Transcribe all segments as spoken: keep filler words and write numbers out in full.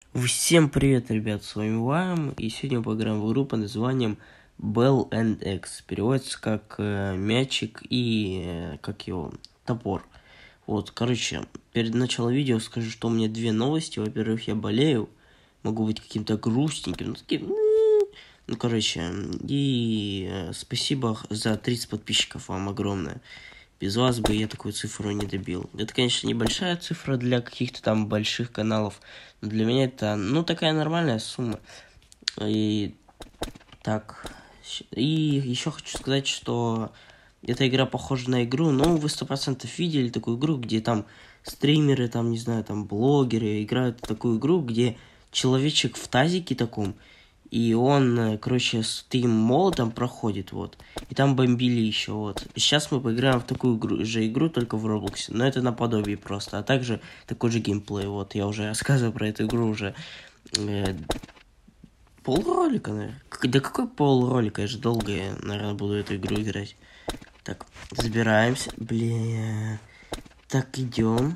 Всем привет, ребят, с вами Вайм, и сегодня мы поиграем в игру под названием Bell and X. Переводится как э, мячик и, э, как его, топор. Вот, короче, перед началом видео скажу, что у меня две новости. Во-первых, я болею, могу быть каким-то грустненьким, ну, таким, ну, короче, и э, спасибо за тридцать подписчиков вам огромное. Без вас бы я такую цифру не добил. Это, конечно, небольшая цифра для каких-то там больших каналов, но для меня это, ну, такая нормальная сумма. И так, и еще хочу сказать, что эта игра похожа на игру, но вы сто процентов видели такую игру, где там стримеры, там, не знаю, там, блогеры играют в такую игру, где человечек в тазике таком, и он, короче, с таким молотом проходит, вот. И там бомбили еще, вот. И сейчас мы поиграем в такую игру, же игру, только в Роблоксе. Но это наподобие просто. А также такой же геймплей, вот. Я уже рассказываю про эту игру уже э, полролика, наверное. Да какой полролика? Я же долго, я, наверное, буду эту игру играть. Так, забираемся. Бля. Так, идем.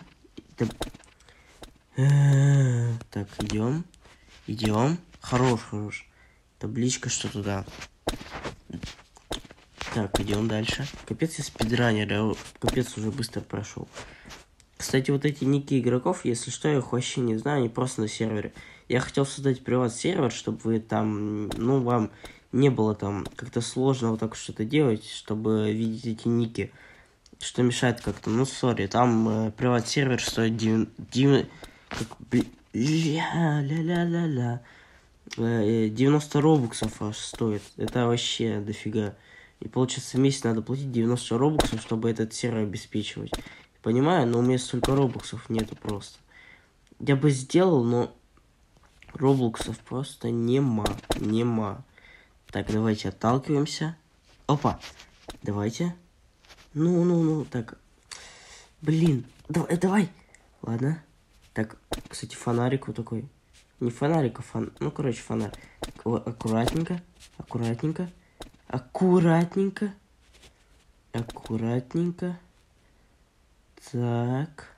Так, идем. Идем. Хорош, хорош. Табличка, что туда. Так, идем дальше. Капец, я спидранер, я капец уже быстро прошел. Кстати, вот эти ники игроков, если что, я их вообще не знаю, они просто на сервере. Я хотел создать приват-сервер, чтобы вы там, ну, вам не было там как-то сложно вот так что-то делать, чтобы видеть эти ники. Что мешает как-то, ну, сори, там э, приват-сервер стоит девяносто... Как, ля-ля-ля-ля-ля. девяносто робоксов аж стоит. Это вообще дофига. И получается в месяц надо платить девяносто робоксов, чтобы этот сервер обеспечивать. Понимаю, но у меня столько робоксов нету просто. Я бы сделал, но робоксов просто нема. Нема. Так, давайте отталкиваемся. Опа. Давайте. Ну-ну-ну. Так. Блин. Давай, давай. Ладно. Так, кстати, фонарик вот такой. Не фонарик, а фон... Ну, короче, фонарь. Аккуратненько. Аккуратненько. Аккуратненько. Аккуратненько. Так.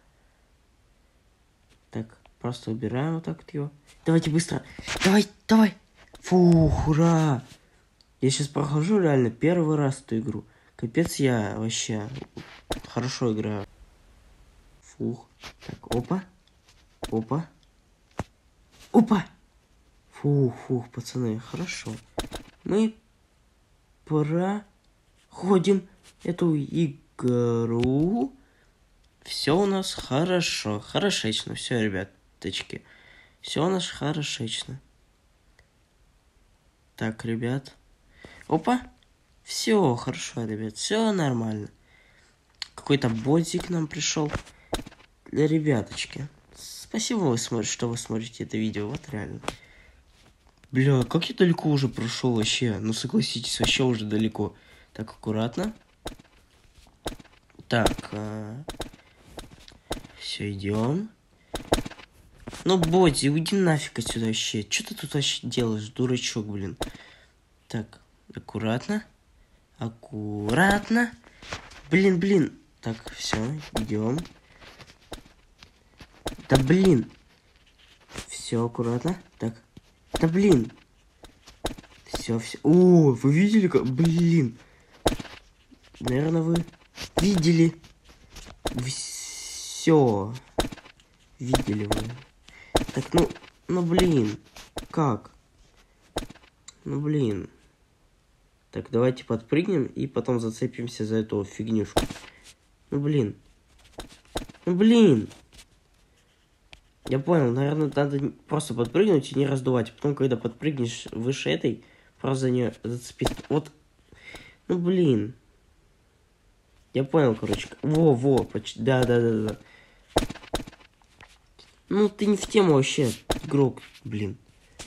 Так, просто убираем вот так вот его. Давайте быстро. Давай, давай. Фух, ура. Я сейчас прохожу реально первый раз эту игру. Капец, я вообще хорошо играю. Фух. Так, опа. Опа. Опа. Фух, фух, пацаны, хорошо. Мы проходим эту игру. Все у нас хорошо. Хорошечно. Все, ребяточки. Все у нас хорошечно. Так, ребят. Опа. Все хорошо, ребят. Все нормально. Какой-то ботик к нам пришел. Для ребяточки. Спасибо, вы смотрите, что вы смотрите это видео. Вот реально. Бля, как я далеко уже прошел вообще. Ну, согласитесь, вообще уже далеко. Так, аккуратно. Так. А... Все, идем. Ну, Боди, уйди нафиг отсюда вообще. Что ты тут вообще делаешь, дурачок, блин? Так, аккуратно. Аккуратно. Блин, блин. Так, все, идем. Да блин. Все, аккуратно. Так. Да блин. Все, все. О, вы видели как? Блин. Наверное, вы видели. Все. Видели вы. Так, ну, ну блин. Как? Ну блин. Так, давайте подпрыгнем и потом зацепимся за эту фигнюшку. Ну блин. Ну блин. Я понял, наверное, надо просто подпрыгнуть и не раздувать. Потом, когда подпрыгнешь выше этой, просто за нее зацепиться. Вот. Ну блин. Я понял, короче. Во-во, почти. Да-да-да-да. Ну, ты не в тему вообще, игрок, блин.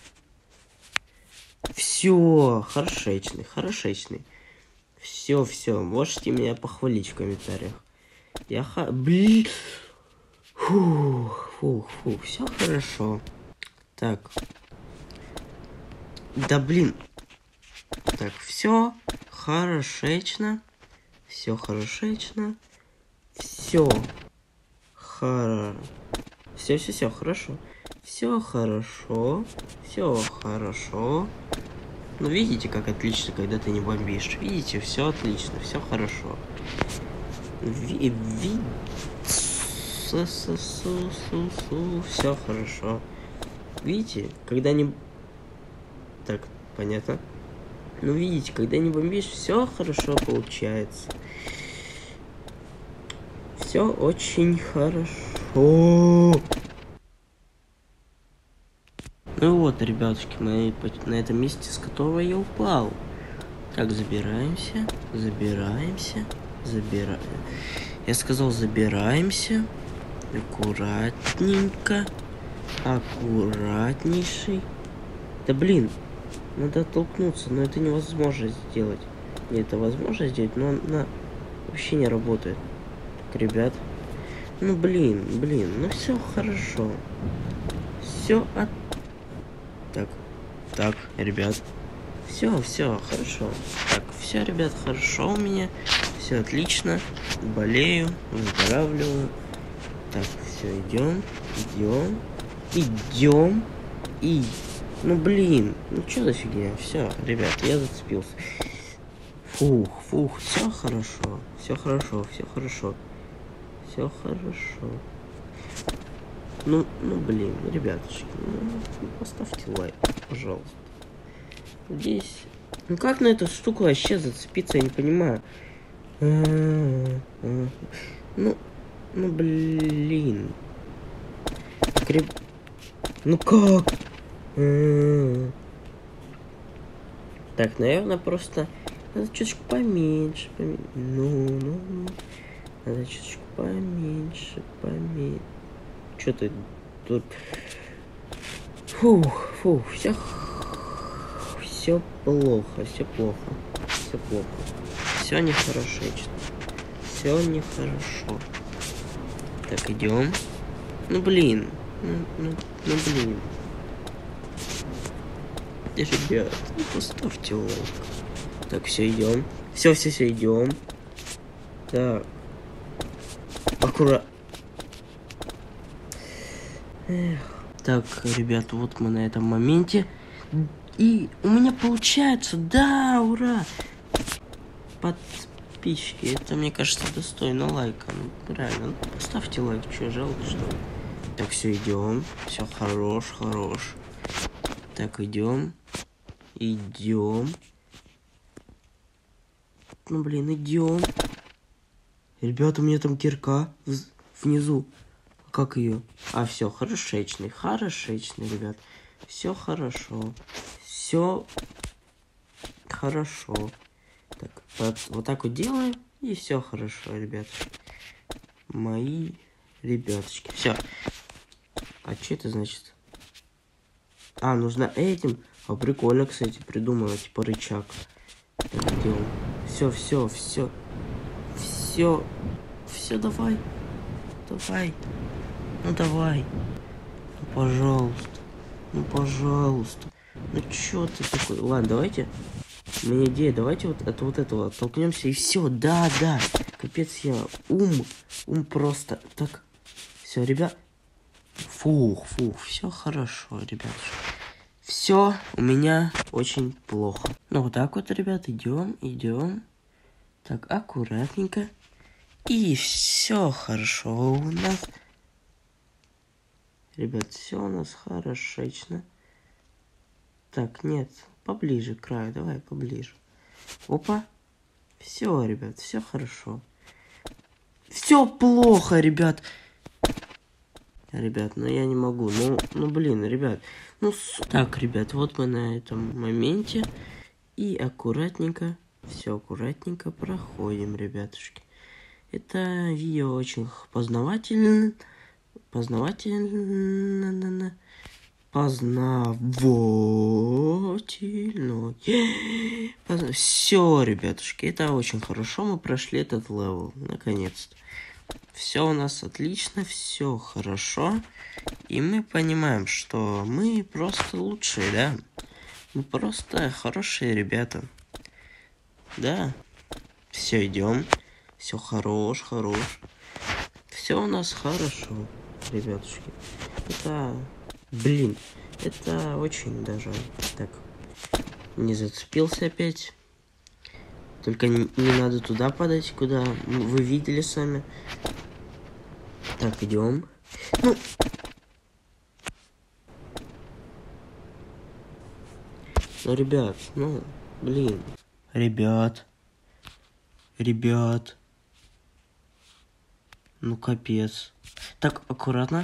Все, хорошечный, хорошечный. Все, все, можете меня похвалить в комментариях. Я ха... Блин. Фух, фух, фух, все хорошо. Так. Да блин. Так, все хорошечно. Все хорошечно. Все. Хорошо. Все, все, все, хорошо. Все хорошо. Все хорошо. Ну, видите, как отлично, когда ты не бомбишь. Видите, все отлично, все хорошо. Ви... Ви... Су-су-су-су-су. Все хорошо. Видите, когда не... Так, понятно. Ну, видите, когда не бомбишь, все хорошо получается. Все очень хорошо. Ну вот, ребятушки, мы на этом месте, с которого я упал. Так, забираемся, забираемся, забираем. Я сказал, забираемся. Аккуратненько. Аккуратнейший. Да блин, надо оттолкнуться, но это невозможно сделать. Нет, это возможно сделать, но она вообще не работает. Так, ребят. Ну блин, блин, ну все хорошо. Все от... Так, так, ребят. Все, все, хорошо. Так, все, ребят, хорошо у меня. Все отлично. Болею, выздоравливаю. Так, все, идем, идем, идем. И... Ну блин, ну что за фигня? Все, ребят, я зацепился. Фух, фух, все хорошо. Все хорошо, все хорошо. Все хорошо. Ну, ну блин, ребятушки, ну, поставьте лайк, пожалуйста. Здесь... Ну как на эту штуку вообще зацепиться, я не понимаю. Ну, ну блин. Креп... Ну как? Так, наверное, просто надо чуточку поменьше, поменьше. Ну, ну, ну. Надо чуточку поменьше, поменьше. Что ты тут? Фух, фух, все, все плохо, все плохо, все плохо, все нехорошо, все нехорошо. Так, идем. Ну блин, ну, ну, ну блин. Ребят, ну поставьте лайк. Так, все, идем. Все, все, все, идем. Так. Аккуратно. Эх. Так, ребят, вот мы на этом моменте. И у меня получается, да, ура! Подписчики, это, мне кажется, достойно лайка. Ну, реально, ну, поставьте лайк, что, жалко, что ли? Так, все, идем. Все, хорош, хорош. Так, идем. Идем. Ну, блин, идем. Ребята, у меня там кирка внизу. Как ее? А, все, хорошечный, хорошечный, ребят. Все хорошо. Все хорошо. Так, вот, вот так вот делаем, и все хорошо, ребят. Мои ребяточки. Все. А что это значит? А, нужно этим. А, прикольно, кстати, придумала, типа рычаг. Так, делаем. Все, все, все. Все. Все, давай. Давай. Ну давай. Ну пожалуйста. Ну пожалуйста. Ну чё ты такой? Ладно, давайте. У меня идея, давайте вот от вот этого оттолкнемся и все. Да, да. Капец, я ум. Ум просто. Так. Все, ребят. Фух, фух, все хорошо, ребят. Все у меня очень плохо. Ну вот так вот, ребят, идем, идем. Так, аккуратненько. И все хорошо у нас. Ребят, все у нас хорошечно. Так, нет, поближе к краю, давай поближе. Опа. Все, ребят, все хорошо. Все плохо, ребят. Ребят, ну я не могу. Ну, ну блин, ребят. Ну, с... Так, ребят, вот мы на этом моменте. И аккуратненько, все аккуратненько проходим, ребятушки. Это видео очень познавательно. Познавательно. Познавательно. Позна... Все, ребятушки, это очень хорошо. Мы прошли этот левел, наконец-то. Все у нас отлично, все хорошо. И мы понимаем, что мы просто лучшие, да? Мы просто хорошие ребята. Да. Все, идем. Все хорош, хорош. Все у нас хорошо, ребятушки. Это Блин, это очень даже так. Не зацепился опять. Только не, не надо туда падать, куда вы видели сами. Так, идем. Ну. Ну, ребят, ну, блин. Ребят. Ребят. Ну, капец. Так, аккуратно.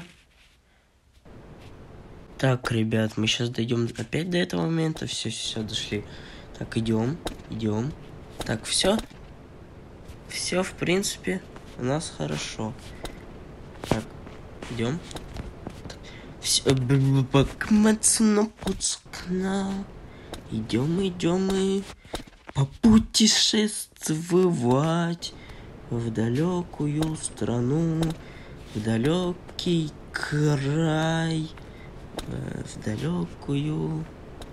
Так, ребят, мы сейчас дойдем опять до этого момента. Все, все, дошли. Так, идем, идем. Так, все. Все, в принципе, у нас хорошо. Так, идем. Все, идем, идем и попутешествовать в далекую страну, в далекий край, в далекую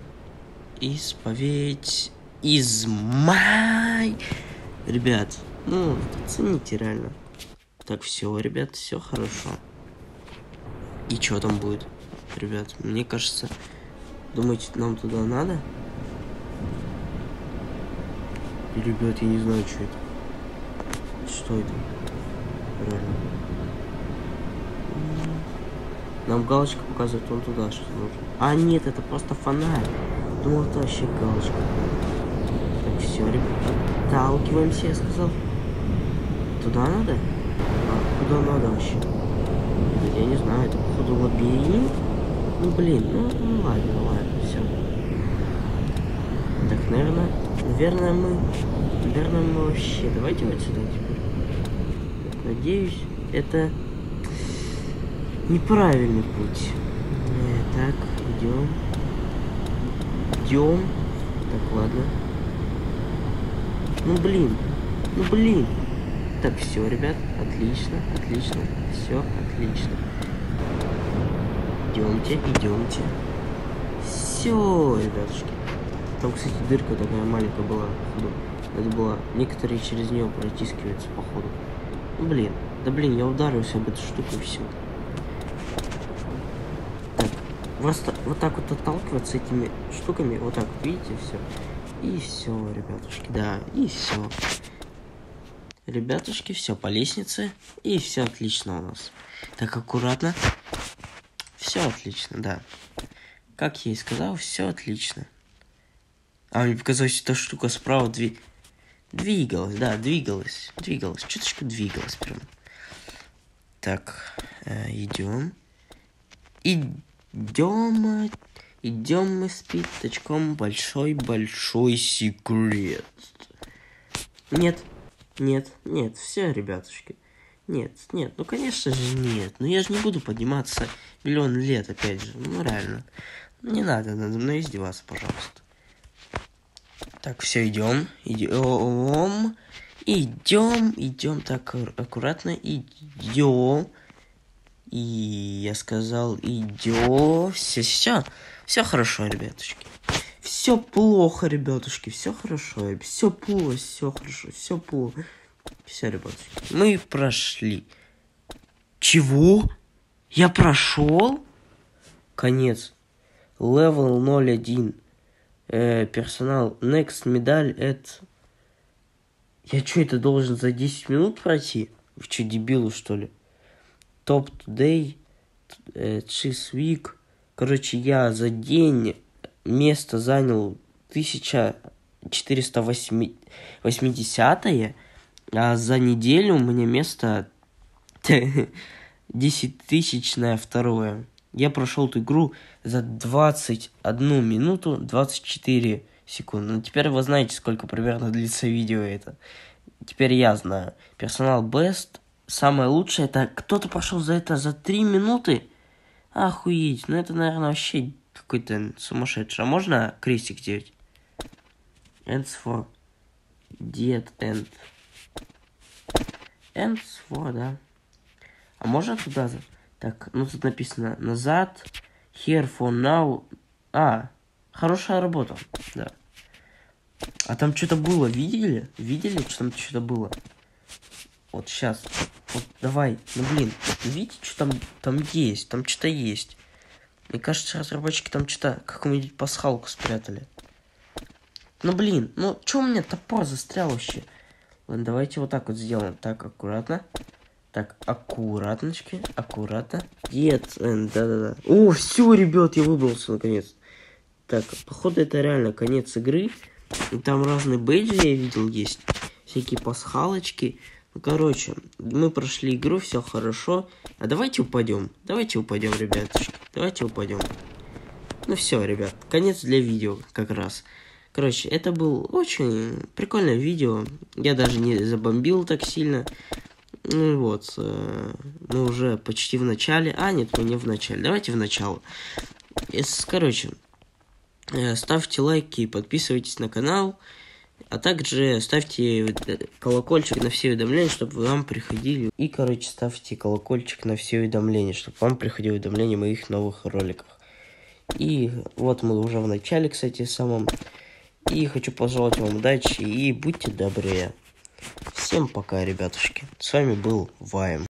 исповедь Измай. Ребят, ну, оцените реально. Так, все, ребят, все хорошо. И что там будет? Ребят, мне кажется, думаете, нам туда надо? Ребят, я не знаю, что это. Что это? Реально. Нам галочка показывает, он туда что-то нужно. А, нет, это просто фонарь. Думал, это вообще галочка. Так, все, ребят, отталкиваемся, я сказал. Туда надо? А, куда надо вообще? Я не знаю, это походу лабиринт. Ну, блин, ну, ну ладно, ладно, все. Так, наверное, наверное, мы, наверное, мы вообще, давайте вот сюда теперь. Надеюсь, это неправильный путь. Так, идем. Идем. Так, ладно. Ну, блин, ну, блин. Так, все, ребят, отлично, отлично, все, отлично. Идемте, идемте. Все, ребятушки. Там, кстати, дырка такая маленькая была. Это было. Некоторые через нее протискиваются, походу. Ну, блин. Да блин, я ударился об эту штуку и все. Так, просто вот так вот отталкиваться этими штуками. Вот так вот, видите, все. И все, ребятушки, да, и все. Ребятушки, все по лестнице. И все отлично у нас. Так, аккуратно. Все отлично, да. Как я и сказал, все отлично. А, мне показалось, эта штука справа дви... двигалась, да, двигалась. Двигалась, чуточку двигалась прям. Так, э, идем. Идем. Идем мы с пятачком. Большой-большой секрет. Нет. Нет, нет, все, ребятушки. Нет, нет, ну конечно же нет. Ну я же не буду подниматься миллион лет, опять же. Ну реально. Не надо надо мной издеваться, пожалуйста. Так, все, идем. Идем. Идем. Идем так аккуратно. Идем. И я сказал, идем. Все, все. Все хорошо, ребятушки. Все плохо, ребятушки, все хорошо, все плохо, все хорошо, все плохо. Все, ребятушки, мы прошли. Чего? Я прошел? Конец. Левел ноль один. Э, персонал. Next медаль. Это... Я что, это должен за десять минут пройти? Вы что, дебилы, что ли? Топ today. Cheese week. Короче, я за день... Место занял тысяча четыреста восьмидесятое, а за неделю у меня место десятитысячное второе. Я прошел эту игру за двадцать одну минуту двадцать четыре секунды. Ну, теперь вы знаете, сколько примерно длится видео это. Теперь я знаю. Персонал Best. Самое лучшее, это кто-то прошел за это за три минуты? Охуеть. Ну, это, наверное, вообще... Какой-то сумасшедший. А можно крестик делать? Ends for dead end. Ends for, да. А можно туда? Так, ну тут написано назад. Here for now. А, хорошая работа. Да. А там что-то было, видели? Видели, что там что-то было? Вот сейчас. Вот давай. Ну блин, видите, что там, там есть? Там что-то есть. Мне кажется, разработчики там что-то какую-нибудь пасхалку спрятали. Ну, блин, ну, чё у меня топор застрял вообще? Ладно, давайте вот так вот сделаем. Так, аккуратно. Так, аккуратночки, аккуратно. Нет, да-да-да. О, все, ребят, я выбрался наконец. Так, походу это реально конец игры. И там разные бейджи я видел есть. Всякие пасхалочки. Ну, короче, мы прошли игру, все хорошо. А давайте упадем. Давайте упадем, ребятушки. Давайте упадем. Ну все, ребят, конец для видео как раз. Короче, это был очень прикольное видео. Я даже не забомбил так сильно. Ну вот, мы уже почти в начале. А, нет, мы не в начале. Давайте в начало. Короче, ставьте лайки, подписывайтесь на канал. А также ставьте колокольчик на все уведомления, чтобы вам приходили. И, короче, ставьте колокольчик на все уведомления, чтобы вам приходили уведомления о моих новых роликах. И вот мы уже в начале, кстати, самом. И хочу пожелать вам удачи и будьте добрее. Всем пока, ребятушки. С вами был Вайм.